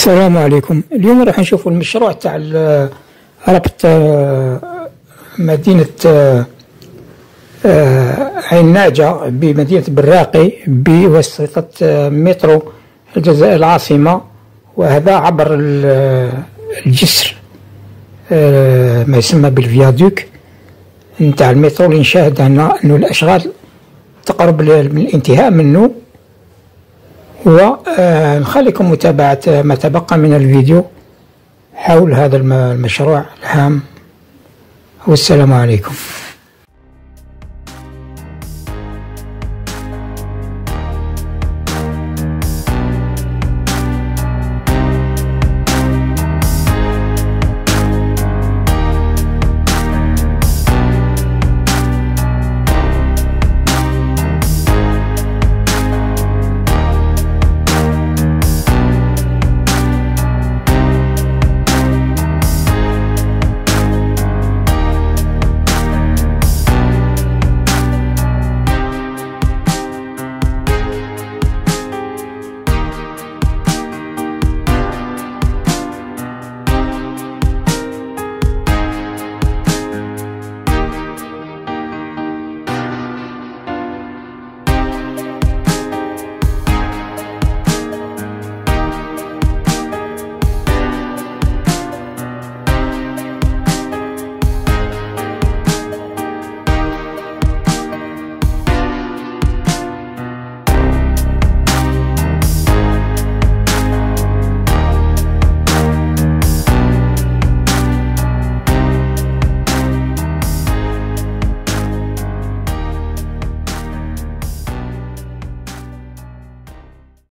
السلام عليكم. اليوم راح نشوفوا المشروع تاع ربط مدينة عين ناجة بمدينة براقي بواسطة مترو الجزائر العاصمة، وهذا عبر الجسر ما يسمى بالفيادوك نتاع المترو، اللي نشاهد هنا انه الاشغال تقرب للانتهاء منه. ونخليكم متابعة ما تبقى من الفيديو حول هذا المشروع الهام، والسلام عليكم.